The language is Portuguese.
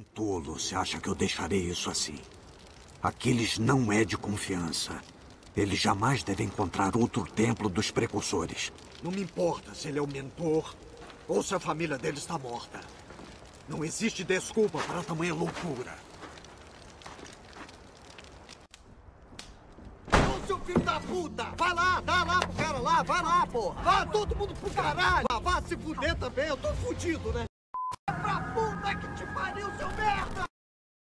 tolo se acha que eu deixarei isso assim. Aquiles não é de confiança. Ele jamais deve encontrar outro templo dos precursores. Não me importa se ele é o mentor ou se a família dele está morta. Não existe desculpa para tamanha loucura. Ô, seu filho da puta! Vai lá, dá lá pro cara lá, vai lá, porra! Vá todo mundo pro caralho! Vá se fuder também, eu tô fudido, né? Pra puta que te pariu, seu merda!